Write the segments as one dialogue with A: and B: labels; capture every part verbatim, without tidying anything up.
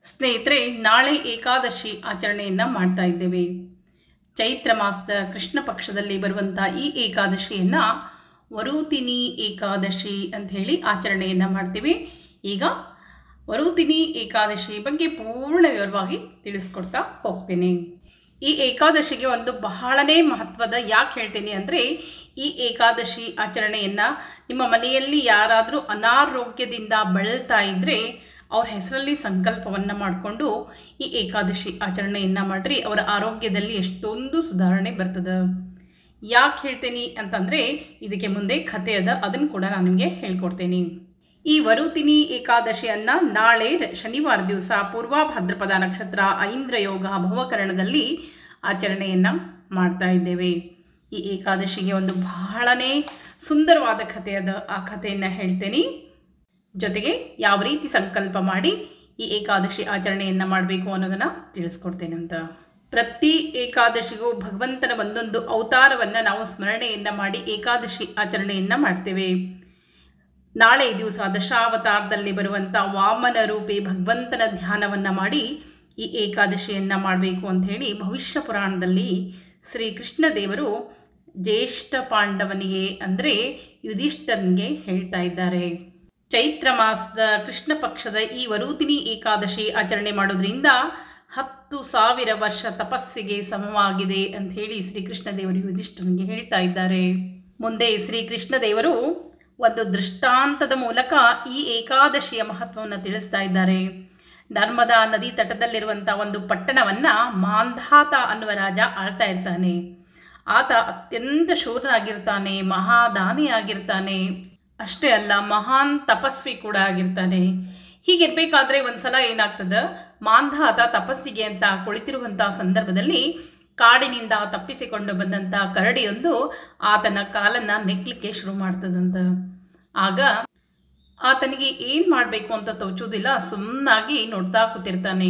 A: ಸ್ನೇಹಿತರೆ, ನಾಳೆ ಏಕಾದಶಿ ಆಚರಣೆಯನ್ನು ಮಾಡ್ತಾ ಇದ್ದೇವೆ. ಚೈತ್ರ ಮಾಸದ ಕೃಷ್ಣ ಪಕ್ಷದಲ್ಲಿ ಬರುವಂಥ ಈ ಏಕಾದಶಿಯನ್ನು ವರುತಿನಿ ಏಕಾದಶಿ ಅಂತ ಹೇಳಿ ಆಚರಣೆಯನ್ನು ಮಾಡ್ತೀವಿ. ಈಗ ವರುತಿನಿ ಏಕಾದಶಿ ಬಗ್ಗೆ ಪೂರ್ಣ ವಿವರವಾಗಿ ತಿಳಿಸ್ಕೊಡ್ತಾ ಹೋಗ್ತೀನಿ. ಈ ಏಕಾದಶಿಗೆ ಒಂದು ಬಹಳನೇ ಮಹತ್ವದ ಯಾಕೆ ಹೇಳ್ತೀನಿ ಅಂದರೆ, ಈ ಏಕಾದಶಿ ಆಚರಣೆಯನ್ನು ನಿಮ್ಮ ಮನೆಯಲ್ಲಿ ಯಾರಾದರೂ ಅನಾರೋಗ್ಯದಿಂದ ಬಳಲ್ತಾ ಇದ್ದರೆ ಅವ್ರ ಹೆಸರಲ್ಲಿ ಸಂಕಲ್ಪವನ್ನು ಮಾಡಿಕೊಂಡು ಈ ಏಕಾದಶಿ ಆಚರಣೆಯನ್ನು ಮಾಡಿರಿ. ಅವರ ಆರೋಗ್ಯದಲ್ಲಿ ಎಷ್ಟೊಂದು ಸುಧಾರಣೆ ಬರ್ತದೆ. ಯಾಕೆ ಹೇಳ್ತೀನಿ ಅಂತಂದರೆ, ಇದಕ್ಕೆ ಮುಂದೆ ಕಥೆ ಅದ, ಅದನ್ನು ಕೂಡ ನಾನು ನಿಮಗೆ ಹೇಳ್ಕೊಡ್ತೀನಿ. ಈ ವರುತಿನಿ ಏಕಾದಶಿಯನ್ನು ನಾಳೆ ಶನಿವಾರ ದಿವಸ ಪೂರ್ವ ಭಾದ್ರಪದ ನಕ್ಷತ್ರ ಐಂದ್ರ ಯೋಗ ಭವಕರಣದಲ್ಲಿ ಆಚರಣೆಯನ್ನು ಮಾಡ್ತಾ ಇದ್ದೇವೆ. ಈ ಏಕಾದಶಿಗೆ ಒಂದು ಬಹಳನೇ ಸುಂದರವಾದ ಕಥೆ ಅದ, ಆ ಕಥೆಯನ್ನು ಹೇಳ್ತೇನೆ. ಜೊತೆಗೆ ಯಾವ ರೀತಿ ಸಂಕಲ್ಪ ಮಾಡಿ ಈ ಏಕಾದಶಿ ಆಚರಣೆಯನ್ನು ಮಾಡಬೇಕು ಅನ್ನೋದನ್ನು ತಿಳಿಸ್ಕೊಡ್ತೇನೆ ಅಂತ. ಪ್ರತಿ ಏಕಾದಶಿಗೂ ಭಗವಂತನ ಒಂದೊಂದು ಅವತಾರವನ್ನು ನಾವು ಸ್ಮರಣೆಯನ್ನು ಮಾಡಿ ಏಕಾದಶಿ ಆಚರಣೆಯನ್ನು ಮಾಡ್ತೇವೆ. ನಾಳೆ ದಿವಸ ದಶಾವತಾರದಲ್ಲಿ ಬರುವಂಥ ವಾಮನ ರೂಪಿ ಭಗವಂತನ ಧ್ಯಾನವನ್ನು ಮಾಡಿ ಈ ಏಕಾದಶಿಯನ್ನು ಮಾಡಬೇಕು ಅಂಥೇಳಿ ಭವಿಷ್ಯ ಪುರಾಣದಲ್ಲಿ ಶ್ರೀಕೃಷ್ಣ ದೇವರು ಜ್ಯೇಷ್ಠ ಪಾಂಡವನಿಗೆ ಅಂದರೆ ಯುಧಿಷ್ಠರನಿಗೆ ಹೇಳ್ತಾ ಇದ್ದಾರೆ. ಚೈತ್ರ ಮಾಸದ ಕೃಷ್ಣ ಪಕ್ಷದ ಈ ವರುತಿನಿ ಏಕಾದಶಿ ಆಚರಣೆ ಮಾಡೋದ್ರಿಂದ ಹತ್ತು ಸಾವಿರ ವರ್ಷ ತಪಸ್ಸಿಗೆ ಸಮವಾಗಿದೆ ಅಂಥೇಳಿ ಶ್ರೀಕೃಷ್ಣ ದೇವರು ಯುಧಿಷ್ಠರನಿಗೆ ಹೇಳ್ತಾ ಇದ್ದಾರೆ. ಮುಂದೆ ಶ್ರೀಕೃಷ್ಣ ದೇವರು ಒಂದು ದೃಷ್ಟಾಂತದ ಮೂಲಕ ಈ ಏಕಾದಶಿಯ ಮಹತ್ವವನ್ನು ತಿಳಿಸ್ತಾ ಇದ್ದಾರೆ. ನರ್ಮದಾ ನದಿ ತಟದಲ್ಲಿರುವಂಥ ಒಂದು ಪಟ್ಟಣವನ್ನು ಮಾಂಧಾತ ಅನ್ನುವ ರಾಜ ಆಳ್ತಾ ಇರ್ತಾನೆ. ಆತ ಅತ್ಯಂತ ಶೂರನಾಗಿರ್ತಾನೆ, ಮಹಾದಾನಿಯಾಗಿರ್ತಾನೆ. ಅಷ್ಟೇ ಅಲ್ಲ, ಮಹಾನ್ ತಪಸ್ವಿ ಕೂಡ ಆಗಿರ್ತಾನೆ. ಹೀಗಿರಬೇಕಾದ್ರೆ ಒಂದು ಸಲ ಏನಾಗ್ತದೆ, ಮಾಂಧಾತ ತಪಸ್ಸಿಗೆ ಅಂತ ಕುಳಿತಿರುವಂಥ ಸಂದರ್ಭದಲ್ಲಿ ಕಾಡಿನಿಂದ ತಪ್ಪಿಸಿಕೊಂಡು ಬಂದಂಥ ಕರಡಿಯೊಂದು ಆತನ ಕಾಲನ್ನು ನೆಕ್ಕಲಿಕ್ಕೆ ಶುರು ಮಾಡ್ತದಂತ. ಆಗ ಆತನಿಗೆ ಏನು ಮಾಡಬೇಕು ಅಂತ ತೋಚೋದಿಲ್ಲ, ಸುಮ್ಮನಾಗಿ ನೋಡ್ತಾ ಕೂತಿರ್ತಾನೆ.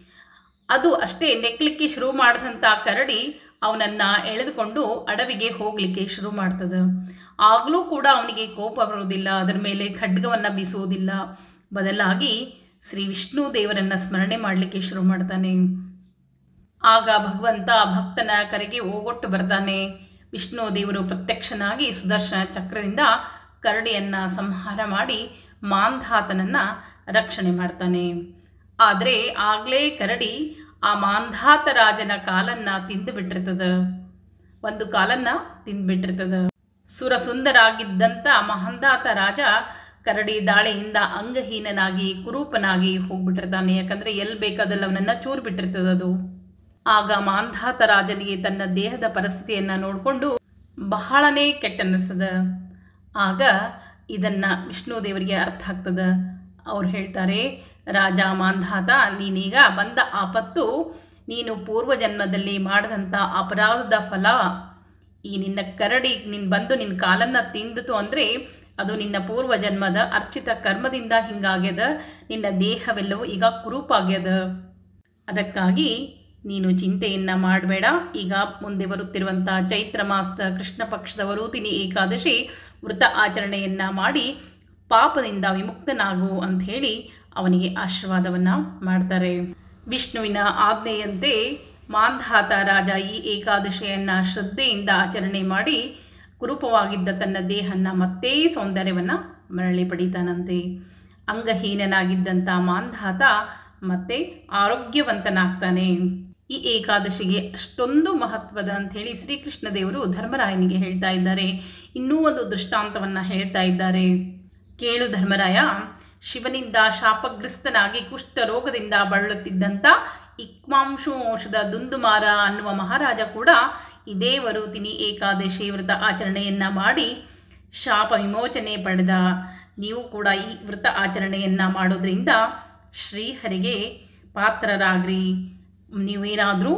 A: ಅದು ಅಷ್ಟೇ, ನೆಕ್ಕಲಿಕ್ಕೆ ಶುರು ಮಾಡಿದಂಥ ಕರಡಿ ಅವನನ್ನು ಎಳೆದುಕೊಂಡು ಅಡವಿಗೆ ಹೋಗಲಿಕ್ಕೆ ಶುರು ಮಾಡ್ತದೆ. ಆಗಲೂ ಕೂಡ ಅವನಿಗೆ ಕೋಪ ಬರೋದಿಲ್ಲ, ಅದರ ಮೇಲೆ ಖಡ್ಗವನ್ನು ಬೀಸುವುದಿಲ್ಲ. ಬದಲಾಗಿ ಶ್ರೀ ವಿಷ್ಣು ದೇವರನ್ನು ಸ್ಮರಣೆ ಮಾಡಲಿಕ್ಕೆ ಶುರು ಮಾಡ್ತಾನೆ. ಆಗ ಭಗವಂತ ಭಕ್ತನ ಕರೆಗೆ ಓಗೊಟ್ಟು ಬರ್ತಾನೆ. ವಿಷ್ಣು ದೇವರು ಪ್ರತ್ಯಕ್ಷನಾಗಿ ಸುದರ್ಶನ ಚಕ್ರದಿಂದ ಕರಡಿಯನ್ನು ಸಂಹಾರ ಮಾಡಿ ಮಾಂಧಾತನನ್ನು ರಕ್ಷಣೆ ಮಾಡ್ತಾನೆ. ಆದರೆ ಆಗಲೇ ಕರಡಿ ಆ ಮಾಂಧಾತ ರಾಜನ ಕಾಲನ್ನು ತಿಂದು ಬಿಟ್ಟಿರ್ತದೆ, ಒಂದು ಕಾಲನ್ನು ತಿಂದುಬಿಟ್ಟಿರ್ತದೆ. ಸುರಸುಂದರಾಗಿದ್ದಂಥ ಮಾಂಧಾತ ರಾಜ ಕರಡಿ ದಾಳಿಯಿಂದ ಅಂಗಹೀನನಾಗಿ ಕುರೂಪನಾಗಿ ಹೋಗ್ಬಿಟ್ಟಿರ್ತಾನೆ. ಯಾಕಂದರೆ ಎಲ್ಲಿ ಬೇಕಾದಲ್ಲಿ ಅವನನ್ನು ಚೂರು ಬಿಟ್ಟಿರ್ತದೆ ಅದು. ಆಗ ಮಾಂಧಾತ ರಾಜನಿಗೆ ತನ್ನ ದೇಹದ ಪರಿಸ್ಥಿತಿಯನ್ನು ನೋಡಿಕೊಂಡು ಬಹಳನೇ ಕೆಟ್ಟ ಅನ್ನಿಸ್ತದೆ. ಆಗ ಇದನ್ನು ವಿಷ್ಣು ದೇವರಿಗೆ ಅರ್ಥ ಆಗ್ತದೆ. ಅವ್ರು ಹೇಳ್ತಾರೆ, ರಾಜ ಮಾಂಧಾತ, ನೀನೀಗ ಬಂದ ಆಪತ್ತು ನೀನು ಪೂರ್ವಜನ್ಮದಲ್ಲಿ ಮಾಡಿದಂಥ ಅಪರಾಧದ ಫಲ. ಈ ನಿನ್ನ ಕರಡಿ ನಿನ್ನ ಬಂದು ನಿನ್ನ ಕಾಲನ್ನು ತಿಂದಿತು ಅಂದರೆ ಅದು ನಿನ್ನ ಪೂರ್ವಜನ್ಮದ ಅರ್ಚಿತ ಕರ್ಮದಿಂದ ಹಿಂಗಾಗ್ಯದ. ನಿನ್ನ ದೇಹವೆಲ್ಲವೂ ಈಗ ಕುರೂಪಾಗ್ಯದ. ಅದಕ್ಕಾಗಿ ನೀನು ಚಿಂತೆಯನ್ನು ಮಾಡಬೇಡ. ಈಗ ಮುಂದೆ ಬರುತ್ತಿರುವಂಥ ಚೈತ್ರ ಮಾಸದ ಕೃಷ್ಣ ಪಕ್ಷದ ವರುತಿನಿ ಏಕಾದಶಿ ವೃತ ಆಚರಣೆಯನ್ನು ಮಾಡಿ ಪಾಪದಿಂದ ವಿಮುಕ್ತನಾಗು ಅಂಥೇಳಿ ಅವನಿಗೆ ಆಶೀರ್ವಾದವನ್ನು ಮಾಡ್ತಾರೆ. ವಿಷ್ಣುವಿನ ಆಜ್ಞೆಯಂತೆ ಮಾಂಧಾತ ರಾಜ ಈ ಏಕಾದಶಿಯನ್ನು ಶ್ರದ್ಧೆಯಿಂದ ಆಚರಣೆ ಮಾಡಿ ಕುರೂಪವಾಗಿದ್ದ ತನ್ನ ದೇಹನ ಮತ್ತೆ ಸೌಂದರ್ಯವನ್ನು ಮರಳಿ ಪಡೀತಾನಂತೆ. ಅಂಗಹೀನನಾಗಿದ್ದಂಥ ಮಾಂಧಾತ ಮತ್ತೆ ಆರೋಗ್ಯವಂತನಾಗ್ತಾನೆ. ಈ ಏಕಾದಶಿಗೆ ಅಷ್ಟೊಂದು ಮಹತ್ವದ ಅಂಥೇಳಿ ಶ್ರೀಕೃಷ್ಣ ದೇವರು ಧರ್ಮರಾಯನಿಗೆ ಹೇಳ್ತಾ ಇದ್ದಾರೆ. ಇನ್ನೂ ಒಂದು ದೃಷ್ಟಾಂತವನ್ನು ಹೇಳ್ತಾ ಇದ್ದಾರೆ. ಕೇಳು ಧರ್ಮರಾಯ, ಶಿವನಿಂದ ಶಾಪಗ್ರಸ್ತನಾಗಿ ಕುಷ್ಠರೋಗದಿಂದ ಬಳಲುತ್ತಿದ್ದಂಥ ಇಕ್ಷ್ವಾಂಶು ವಂಶದ ದುಂದುಮಾರ ಅನ್ನುವ ಮಹಾರಾಜ ಕೂಡ ಇದೇ ವರುತಿನಿ ಏಕಾದಶಿ ವ್ರತ ಆಚರಣೆಯನ್ನು ಮಾಡಿ ಶಾಪ ವಿಮೋಚನೆ ಪಡೆದ. ನೀವು ಕೂಡ ಈ ವ್ರತ ಆಚರಣೆಯನ್ನು ಮಾಡೋದ್ರಿಂದ ಶ್ರೀಹರಿಗೆ ಪಾತ್ರರಾಗ್ರಿ. ನೀವೇನಾದರೂ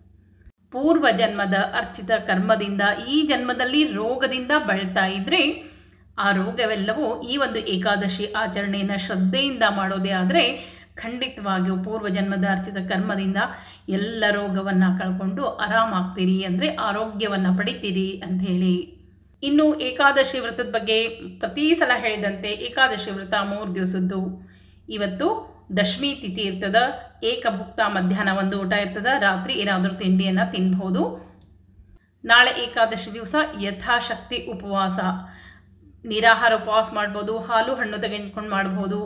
A: ಪೂರ್ವ ಜನ್ಮದ ಅರ್ಚಿತ ಕರ್ಮದಿಂದ ಈ ಜನ್ಮದಲ್ಲಿ ರೋಗದಿಂದ ಬಳಲ್ತಾ ಇದ್ದರೆ ಆ ರೋಗವೆಲ್ಲವೂ ಈ ಒಂದು ಏಕಾದಶಿ ಆಚರಣೆಯನ್ನು ಶ್ರದ್ಧೆಯಿಂದ ಮಾಡೋದೇ ಆದರೆ ಖಂಡಿತವಾಗಿಯೂ ಪೂರ್ವಜನ್ಮದ ಅರ್ಚಿತ ಕರ್ಮದಿಂದ ಎಲ್ಲ ರೋಗವನ್ನು ಕಳ್ಕೊಂಡು ಆರಾಮಾಗ್ತೀರಿ, ಅಂದರೆ ಆರೋಗ್ಯವನ್ನು ಪಡಿತೀರಿ ಅಂಥೇಳಿ. ಇನ್ನು ಏಕಾದಶಿ ವ್ರತದ ಬಗ್ಗೆ ಪ್ರತಿ ಸಲ ಹೇಳಿದಂತೆ ಏಕಾದಶಿ ವ್ರತ ಮೂರು ದಿವಸದ್ದು. ಇವತ್ತು ದಶಮಿ ತಿಥಿ ಇರ್ತದೆ, ಏಕಭುಕ್ತ ಮಧ್ಯಾಹ್ನ ಒಂದು ಊಟ ಇರ್ತದೆ, ರಾತ್ರಿ ಏನಾದರೂ ತಿಂಡಿಯನ್ನು ತಿನ್ಬೋದು. ನಾಳೆ ಏಕಾದಶಿ ದಿವಸ ಯಥಾಶಕ್ತಿ ಉಪವಾಸ, ನಿರಾಹಾರ ಉಪವಾಸ ಮಾಡ್ಬೋದು, ಹಾಲು ಹಣ್ಣು ತೆಗೆದುಕೊಂಡು ಮಾಡ್ಬೋದು,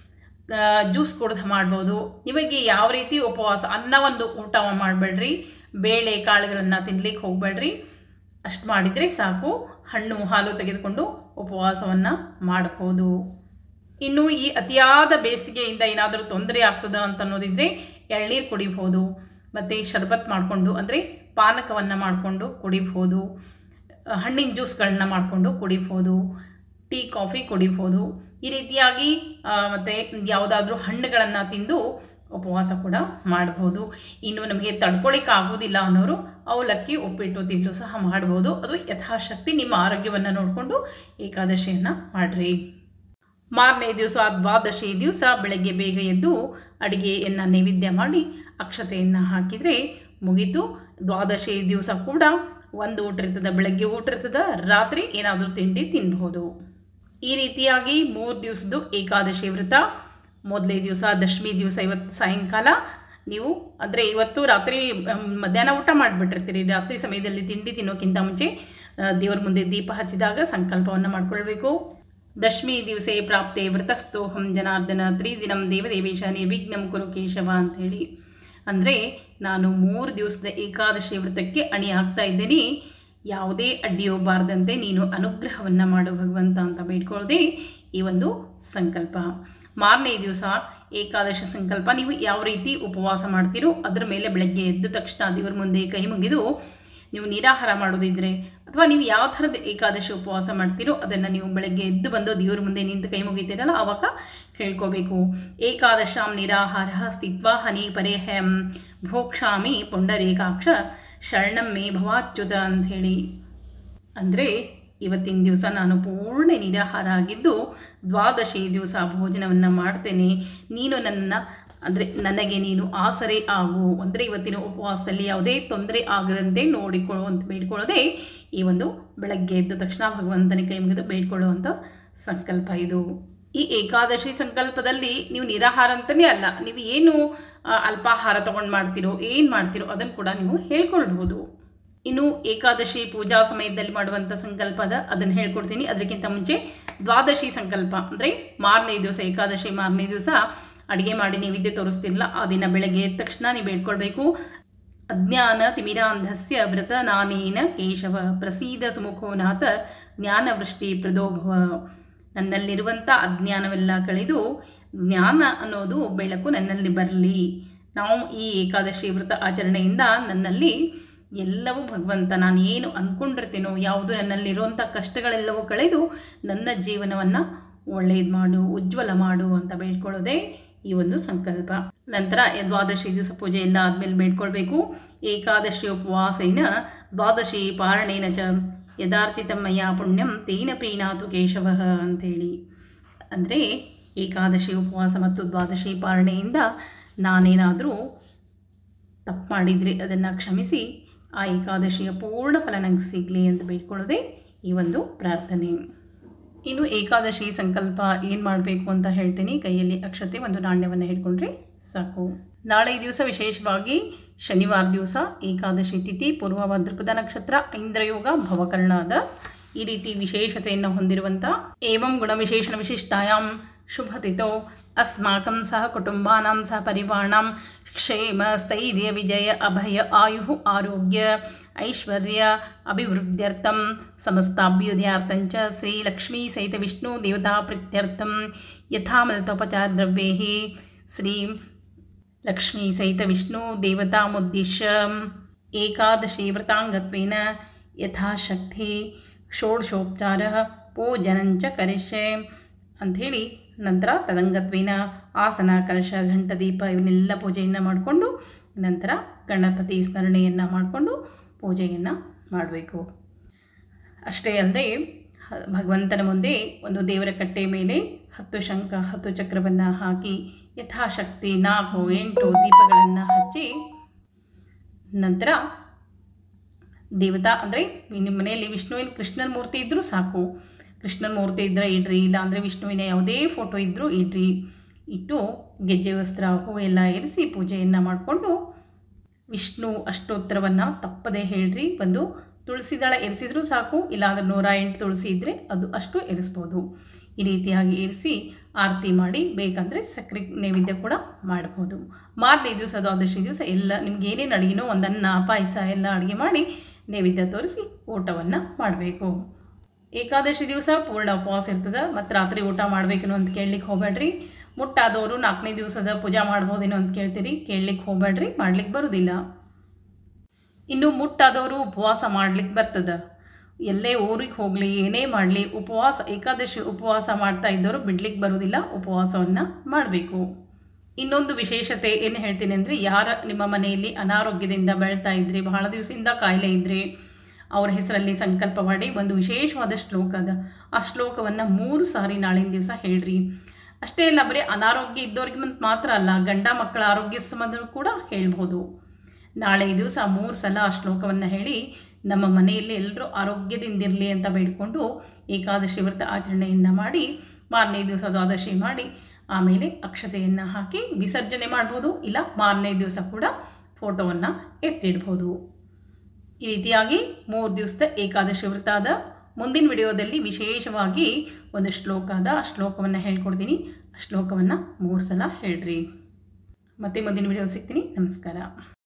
A: ಜ್ಯೂಸ್ ಕುಡ್ದು ಮಾಡ್ಬೋದು. ನಿಮಗೆ ಯಾವ ರೀತಿ ಉಪವಾಸ, ಅನ್ನ ಒಂದು ಊಟ ಮಾಡಬೇಡ್ರಿ, ಬೇಳೆ ಕಾಳುಗಳನ್ನು ತಿನ್ಲಿಕ್ಕೆ ಹೋಗಬೇಡ್ರಿ, ಅಷ್ಟು ಮಾಡಿದರೆ ಸಾಕು. ಹಣ್ಣು ಹಾಲು ತೆಗೆದುಕೊಂಡು ಉಪವಾಸವನ್ನು ಮಾಡಬಹುದು. ಇನ್ನು ಈ ಅತಿಯಾದ ಬೇಸಿಗೆಯಿಂದ ಏನಾದರೂ ತೊಂದರೆ ಆಗ್ತದ ಅಂತ ಅನ್ನೋದಿದ್ರೆ ಎಳ್ನೀರು ಕುಡಿಬಹುದು, ಮತ್ತು ಶರ್ಬತ್ ಮಾಡಿಕೊಂಡು ಅಂದರೆ ಪಾನಕವನ್ನು ಮಾಡಿಕೊಂಡು ಕುಡಿಬಹುದು, ಹಣ್ಣಿನ ಜ್ಯೂಸ್ಗಳನ್ನ ಮಾಡಿಕೊಂಡು ಕುಡಿಬಹುದು, ಟೀ ಕಾಫಿ ಕುಡಿಬಹುದು. ಈ ರೀತಿಯಾಗಿ ಮತ್ತು ಯಾವುದಾದ್ರೂ ಹಣ್ಣುಗಳನ್ನು ತಿಂದು ಉಪವಾಸ ಕೂಡ ಮಾಡಬಹುದು. ಇನ್ನು ನಮಗೆ ತಡ್ಕೊಳ್ಳಿಕ್ಕೆ ಆಗೋದಿಲ್ಲ ಅನ್ನೋರು ಅವಲಕ್ಕಿ ಉಪ್ಪಿಟ್ಟು ತಿಂದು ಸಹ ಮಾಡ್ಬೋದು. ಅದು ಯಥಾಶಕ್ತಿ ನಿಮ್ಮ ಆರೋಗ್ಯವನ್ನು ನೋಡಿಕೊಂಡು ಏಕಾದಶಿಯನ್ನು ಮಾಡಿರಿ. ಮಾರನೇ ದಿವಸ ದ್ವಾದಶಿ ದಿವಸ ಬೆಳಗ್ಗೆ ಬೇಗ ಎದ್ದು ಅಡುಗೆಯನ್ನು ನೈವೇದ್ಯ ಮಾಡಿ ಅಕ್ಷತೆಯನ್ನು ಹಾಕಿದರೆ ಮುಗೀತು. ದ್ವಾದಶಿ ದಿವಸ ಕೂಡ ಒಂದು ಊಟ ಇರ್ತದೆ, ಬೆಳಗ್ಗೆ ಊಟ ಇರ್ತದೆ, ರಾತ್ರಿ ಏನಾದರೂ ತಿಂಡಿ ತಿನ್ಬಹುದು. ಈ ರೀತಿಯಾಗಿ ಮೂರು ದಿವಸದ್ದು ಏಕಾದಶಿ ವ್ರತ. ಮೊದಲೇ ದಿವಸ ದಶಮಿ ದಿವಸ ಇವತ್ತು ಸಾಯಂಕಾಲ ನೀವು ಅಂದರೆ ಇವತ್ತು ರಾತ್ರಿ ಮಧ್ಯಾಹ್ನ ಊಟ ಮಾಡಿಬಿಟ್ಟಿರ್ತೀರಿ, ರಾತ್ರಿ ಸಮಯದಲ್ಲಿ ತಿಂಡಿ ತಿನ್ನೋಕ್ಕಿಂತ ಮುಂಚೆ ದೇವರ ಮುಂದೆ ದೀಪ ಹಚ್ಚಿದಾಗ ಸಂಕಲ್ಪವನ್ನು ಮಾಡ್ಕೊಳ್ಬೇಕು. ದಶಮಿ ದಿವಸೇ ಪ್ರಾಪ್ತೆ ವ್ರತಸ್ಥೋಹಂ ಜನಾರ್ದನ ತ್ರಿದಿನಂ ದೇವದೇವೇಶ ನಿರ್ವಿಘ್ನಂ ಕುರು ಕೇಶವ ಅಂಥೇಳಿ. ಅಂದರೆ ನಾನು ಮೂರು ದಿವಸದ ಏಕಾದಶಿ ವ್ರತಕ್ಕೆ ಅಣಿ ಆಗ್ತಾ ಇದ್ದೀನಿ, ಯಾವುದೇ ಅಡ್ಡಿಯೋಗಬಾರ್ದಂತೆ ನೀನು ಅನುಗ್ರಹವನ್ನು ಮಾಡು ಭಗವಂತ ಅಂತ ಬೇಡ್ಕೊಳ್ಳದೆ ಈ ಒಂದು ಸಂಕಲ್ಪ. ಮಾರನೇ ದಿವಸ ಏಕಾದಶ ಸಂಕಲ್ಪ. ನೀವು ಯಾವ ರೀತಿ ಉಪವಾಸ ಮಾಡ್ತೀರೋ ಅದರ ಮೇಲೆ ಬೆಳಗ್ಗೆ ಎದ್ದ ತಕ್ಷಣ ದೇವರ ಮುಂದೆ ಕೈ ಮುಗಿದು, ನೀವು ನಿರಾಹಾರ ಮಾಡೋದಿದ್ರೆ ಅಥವಾ ನೀವು ಯಾವ ಥರದ ಏಕಾದಶಿ ಉಪವಾಸ ಮಾಡ್ತೀರೋ ಅದನ್ನು ನೀವು ಬೆಳಗ್ಗೆ ಎದ್ದು ಬಂದು ದೇವರ ಮುಂದೆ ನಿಂತು ಕೈ ಮುಗಿತೀರಲ್ಲ ಆವಾಗ ಹೇಳ್ಕೋಬೇಕು. ಏಕಾದಶಾಂ ನಿರಾಹಾರ ಸ್ಥಿತ್ವಾ ಹನಿ ಪರೇಹಂ ಭೋಕ್ಷಾಮಿ ಪುಂಡರೇಕಾಕ್ಷ ಶರಣಂ ಮೇ ಭವಾಚ್ಯುತ ಅಂಥೇಳಿ. ಅಂದರೆ ಇವತ್ತಿನ ದಿವಸ ನಾನು ಪೂರ್ಣ ನಿರಾಹಾರ ಆಗಿದ್ದು ದ್ವಾದಶಿ ದಿವಸ ಭೋಜನವನ್ನು ಮಾಡ್ತೇನೆ, ನೀನು ನನ್ನ ಅಂದರೆ ನನಗೆ ನೀನು ಆಸರೆ ಆಗು. ಅಂದರೆ ಇವತ್ತಿನ ಉಪವಾಸದಲ್ಲಿ ಯಾವುದೇ ತೊಂದರೆ ಆಗದಂತೆ ನೋಡಿಕೊಳ್ಳು ಅಂತ ಬೇಡ್ಕೊಳ್ಳೋದೇ ಈ ಒಂದು ಬೆಳಗ್ಗೆ ಎದ್ದ ತಕ್ಷಣ ಭಗವಂತನಿಗೆ ಕೈ ಮುಗಿದು ಬೇಡ್ಕೊಳ್ಳುವಂಥ ಸಂಕಲ್ಪ ಇದು. ಈ ಏಕಾದಶಿ ಸಂಕಲ್ಪದಲ್ಲಿ ನೀವು ನಿರಾಹಾರ ಅಂತಲೇ ಅಲ್ಲ, ನೀವು ಏನು ಅಲ್ಪಾಹಾರ ತೊಗೊಂಡು ಮಾಡ್ತೀರೋ ಏನು ಮಾಡ್ತೀರೋ ಅದನ್ನು ಕೂಡ ನೀವು ಹೇಳ್ಕೊಳ್ಬೋದು. ಇನ್ನು ಏಕಾದಶಿ ಪೂಜಾ ಸಮಯದಲ್ಲಿ ಮಾಡುವಂಥ ಸಂಕಲ್ಪ ಅದ, ಅದನ್ನು ಹೇಳ್ಕೊಡ್ತೀನಿ. ಅದಕ್ಕಿಂತ ಮುಂಚೆ ದ್ವಾದಶಿ ಸಂಕಲ್ಪ ಅಂದರೆ ಮಾರನೇ ದಿವಸ, ಏಕಾದಶಿ ಮಾರನೇ ದಿವಸ ಅಡುಗೆ ಮಾಡಿ ನೈವೇದ್ಯ ತೋರಿಸ್ತಿರಲ್ಲ, ಆ ದಿನ ಬೆಳಗ್ಗೆ ಎದ್ದ ತಕ್ಷಣ ನೀವು ಬೇಡ್ಕೊಳ್ಬೇಕು. ಅಜ್ಞಾನ ತಿಮಿರಾಂಧಸ್ಯ ವ್ರತ ನಾನೇನ ಕೇಶವ ಪ್ರಸೀದ ಸುಮುಖೋನಾಥ ಜ್ಞಾನವೃಷ್ಟಿ ಪ್ರದೋಭವ. ನನ್ನಲ್ಲಿರುವಂಥ ಅಜ್ಞಾನವೆಲ್ಲ ಕಳೆದು ಜ್ಞಾನ ಅನ್ನೋದು ಬೆಳಕು ನನ್ನಲ್ಲಿ ಬರಲಿ. ನಾವು ಈ ಏಕಾದಶಿ ವ್ರತ ಆಚರಣೆಯಿಂದ ನನ್ನಲ್ಲಿ ಎಲ್ಲವೂ ಭಗವಂತ ನಾನು ಏನು ಅಂದ್ಕೊಂಡಿರ್ತೀನೋ ಯಾವುದು ನನ್ನಲ್ಲಿರುವಂಥ ಕಷ್ಟಗಳೆಲ್ಲವೂ ಕಳೆದು ನನ್ನ ಜೀವನವನ್ನು ಒಳ್ಳೆಯದು ಮಾಡು, ಉಜ್ವಲ ಮಾಡು ಅಂತ ಬೇಡ್ಕೊಳ್ಳೋದೇ ಈ ಒಂದು ಸಂಕಲ್ಪ. ನಂತರ ದ್ವಾದಶಿ ದಿವಸ ಪೂಜೆ ಎಲ್ಲ ಆದಮೇಲೆ ಬೇಡ್ಕೊಳ್ಬೇಕು. ಏಕಾದಶಿ ಉಪವಾಸೇನ ದ್ವಾದಶಿ ಪಾರಣೇನ ಚ ಯದಾರ್ಚಿತಮ್ಮಯ್ಯ ಪುಣ್ಯಂ ತೇನ ಪ್ರೀಣಾತು ಕೇಶವ ಅಂಥೇಳಿ. ಅಂದರೆ ಏಕಾದಶಿ ಉಪವಾಸ ಮತ್ತು ದ್ವಾದಶಿ ಪಾರಣೆಯಿಂದ ನಾನೇನಾದರೂ ತಪ್ಪು ಮಾಡಿದರೆ ಅದನ್ನು ಕ್ಷಮಿಸಿ ಆ ಏಕಾದಶಿಯ ಪೂರ್ಣ ಫಲ ನಂಗೆ ಸಿಗಲಿ ಅಂತ ಬೇಡ್ಕೊಳ್ಳೋದೇ ಈ ಒಂದು ಪ್ರಾರ್ಥನೆ. ಇನ್ನು ಏಕಾದಶಿ ಸಂಕಲ್ಪ ಏನು ಮಾಡಬೇಕು ಅಂತ ಹೇಳ್ತೀನಿ. ಕೈಯಲ್ಲಿ ಅಕ್ಷತೆ ಒಂದು ನಾಣ್ಯವನ್ನು ಹಿಡ್ಕೊಂಡ್ರೆ ಸಾಕು. ನಾಳೆ ದಿವಸ ವಿಶೇಷವಾಗಿ ಶನಿವಾರ ದಿವಸ ಏಕಾದಶಿ ತಿಥಿ, ಪೂರ್ವ ಭಾದ್ರಪದ ನಕ್ಷತ್ರ, ಐಂದ್ರಯೋಗ, ಭವಕರ್ಣಾದ ಈ ರೀತಿ ವಿಶೇಷತೆಯನ್ನು ಹೊಂದಿರುವಂಥ ಏವಂ ಗುಣವಿಶೇಷಣ ವಿಶಿಷ್ಟಾಯಾಂ ಶುಭತಿಥೌ ಅಸ್ಮಾಕಂ ಸಹ ಕುಟುಂಬಾನಾಂ ಸಹ ಪರಿವಾರಾಣಾಂ ಕ್ಷೇಮ ಸ್ಥೈರ್ಯ ವಿಜಯ ಅಭಯ ಆಯು ಆರೋಗ್ಯ ಐಶ್ವರ್ಯ ಅಭಿವೃದ್ಧ್ಯರ್ಥಂ ಸಮಸ್ತಾಭ್ಯುದಯಾರ್ಥಂಚ ಶ್ರೀ ಲಕ್ಷ್ಮೀ ಸಹಿತ ವಿಷ್ಣು ದೇವತಾ ಪ್ರೀತ್ಯರ್ಥಂ ಯಥಾಮೃತೋಪಚಾರ ದ್ರವ್ಯೈಃ ಶ್ರೀ ಲಕ್ಷ್ಮೀ ಸಹಿತ ವಿಷ್ಣು ದೇವತಾಮುದ್ದಿಶ್ಯ ಏಕಾದಶಿ ವ್ರತಾಂಗತ್ವೇನ ಯಥಾಶಕ್ತಿ ಷೋಡಶೋಪಚಾರ ಪೂಜನಂಚ ಕರಿಷ್ಯೆ ಅಂಥೇಳಿ. ನಂತರ ತದಂಗತ್ವೇನ ಆಸನ ಕಲಶ ಘಂಟದೀಪ ಇವನ್ನೆಲ್ಲ ಪೂಜೆಯನ್ನು ಮಾಡಿಕೊಂಡು ನಂತರ ಗಣಪತಿ ಸ್ಮರಣೆಯನ್ನು ಮಾಡಿಕೊಂಡು ಪೂಜೆಯನ್ನು ಮಾಡಬೇಕು. ಅಷ್ಟೇ ಅಲ್ಲದೆ ಭಗವಂತನ ಮುಂದೆ ಒಂದು ದೇವರ ಕಟ್ಟೆ ಮೇಲೆ ಹತ್ತು ಶಂಖ ಹತ್ತು ಚಕ್ರವನ್ನು ಹಾಕಿ ಯಥಾಶಕ್ತಿ ನಾಲ್ಕು ಎಂಟು ದೀಪಗಳನ್ನು ಹಚ್ಚಿ ನಂತರ ದೇವತಾ ಅಂದರೆ ನಿಮ್ಮ ಮನೆಯಲ್ಲಿ ವಿಷ್ಣುವಿನ ಕೃಷ್ಣನ ಮೂರ್ತಿ ಇದ್ದರೂ ಸಾಕು, ಕೃಷ್ಣನ ಮೂರ್ತಿ ಇದ್ದರೆ ಇಡ್ರಿ, ಇಲ್ಲಾಂದರೆ ವಿಷ್ಣುವಿನ ಯಾವುದೇ ಫೋಟೋ ಇದ್ದರೂ ಇಡ್ರಿ. ಇಟ್ಟು ಗೆಜ್ಜೆ ವಸ್ತ್ರ ಹೂ ಎಲ್ಲ ಇರಿಸಿ ಪೂಜೆಯನ್ನು ಮಾಡಿಕೊಂಡು ವಿಷ್ಣು ಅಷ್ಟೋತ್ತರವನ್ನು ತಪ್ಪದೇ ಹೇಳ್ರಿ. ಬಂದು ತುಳಸಿ ದಳ ಇರಿಸಿದ್ರೂ ಸಾಕು, ಇಲ್ಲಾಂದ್ರೆ ನೂರ ಎಂಟು ತುಳಸಿ ಇದ್ದರೆ ಅದು ಅಷ್ಟು ಇರಿಸ್ಬೋದು. ಈ ರೀತಿಯಾಗಿ ಇರಿಸಿ ಆರತಿ ಮಾಡಿ ಬೇಕಂದರೆ ಸಕ್ಕರೆ ನೈವೇದ್ಯ ಕೂಡ ಮಾಡ್ಬೋದು. ಮಾರನೇ ದಿವಸ ದ್ವಾದಶಿ ದಿವಸ ಎಲ್ಲ ನಿಮ್ಗೆ ಏನೇನು ಅಡುಗೆನೋ ಒಂದು ಅನ್ನ ಪಾಯಸ ಎಲ್ಲ ಅಡುಗೆ ಮಾಡಿ ನೈವೇದ್ಯ ತೋರಿಸಿ ಊಟವನ್ನು ಮಾಡಬೇಕು. ಏಕಾದಶಿ ದಿವಸ ಪೂರ್ಣ ಉಪವಾಸ ಇರ್ತದೆ. ಮತ್ತು ರಾತ್ರಿ ಊಟ ಮಾಡಬೇಕೇನೋ ಅಂತ ಕೇಳಲಿಕ್ಕೆ ಹೋಗಬೇಡ್ರಿ. ಮುಟ್ಟಾದವರು ನಾಲ್ಕನೇ ದಿವಸದ ಪೂಜಾ ಮಾಡ್ಬೋದೇನೋ ಅಂತ ಕೇಳ್ತೀರಿ, ಕೇಳಲಿಕ್ಕೆ ಹೋಗಬೇಡ್ರಿ, ಮಾಡ್ಲಿಕ್ಕೆ ಬರೋದಿಲ್ಲ. ಇನ್ನು ಮುಟ್ಟಾದವರು ಉಪವಾಸ ಮಾಡ್ಲಿಕ್ಕೆ ಬರ್ತದೆ. ಎಲ್ಲೇ ಊರಿಗೆ ಹೋಗಲಿ ಏನೇ ಮಾಡಲಿ ಉಪವಾಸ ಏಕಾದಶಿ ಉಪವಾಸ ಮಾಡ್ತಾ ಇದ್ದವರು ಬಿಡ್ಲಿಕ್ಕೆ ಬರೋದಿಲ್ಲ, ಉಪವಾಸವನ್ನು ಮಾಡಬೇಕು. ಇನ್ನೊಂದು ವಿಶೇಷತೆ ಏನು ಹೇಳ್ತೀನಿ ಅಂದರೆ, ಯಾರ ನಿಮ್ಮ ಮನೆಯಲ್ಲಿ ಅನಾರೋಗ್ಯದಿಂದ ಬೆಳ್ತಾ ಇದ್ದರೆ, ಬಹಳ ದಿವಸದಿಂದ ಕಾಯಿಲೆ ಇದ್ದರೆ ಅವರ ಹೆಸರಲ್ಲಿ ಸಂಕಲ್ಪ ಮಾಡಿ ಒಂದು ವಿಶೇಷವಾದ ಶ್ಲೋಕ ಅದ. ಆ ಶ್ಲೋಕವನ್ನು ಮೂರು ಸಾರಿ ನಾಳಿನ ದಿವಸ ಹೇಳ್ರಿ. ಅಷ್ಟೇ ಅಲ್ಲ, ಬರೀ ಅನಾರೋಗ್ಯ ಇದ್ದವ್ರಿಗೆ ಮಾತ್ರ ಅಲ್ಲ, ಗಂಡ ಮಕ್ಕಳ ಆರೋಗ್ಯ ಸಂಬಂಧ ಕೂಡ ಹೇಳ್ಬೋದು. ನಾಳೆ ದಿವಸ ಮೂರು ಸಲ ಆ ಶ್ಲೋಕವನ್ನು ಹೇಳಿ ನಮ್ಮ ಮನೆಯಲ್ಲಿ ಎಲ್ಲರೂ ಆರೋಗ್ಯದಿಂದಿರಲಿ ಅಂತ ಬೇಡಿಕೊಂಡು ಏಕಾದಶಿ ವ್ರತ ಆಚರಣೆಯನ್ನು ಮಾಡಿ ಮಾರನೇ ದಿವಸ ದ್ವಾದಶಿ ಮಾಡಿ ಆಮೇಲೆ ಅಕ್ಷತೆಯನ್ನು ಹಾಕಿ ವಿಸರ್ಜನೆ ಮಾಡ್ಬೋದು. ಇಲ್ಲ ಮಾರನೇ ದಿವಸ ಕೂಡ ಫೋಟೋವನ್ನು ಎತ್ತಿಡ್ಬೋದು. ಈ ರೀತಿಯಾಗಿ ಮೂರು ದಿವಸದ ಏಕಾದಶಿ ವ್ರತ ಅದ. ಮುಂದಿನ ವಿಡಿಯೋದಲ್ಲಿ ವಿಶೇಷವಾಗಿ ಒಂದು ಶ್ಲೋಕ ಅದ, ಆ ಶ್ಲೋಕವನ್ನು ಹೇಳ್ಕೊಡ್ತೀನಿ. ಆ ಶ್ಲೋಕವನ್ನು ಮೂರು ಸಲ ಹೇಳ್ರಿ. ಮತ್ತೆ ಮುಂದಿನ ವಿಡಿಯೋ ಸಿಗ್ತೀನಿ. ನಮಸ್ಕಾರ.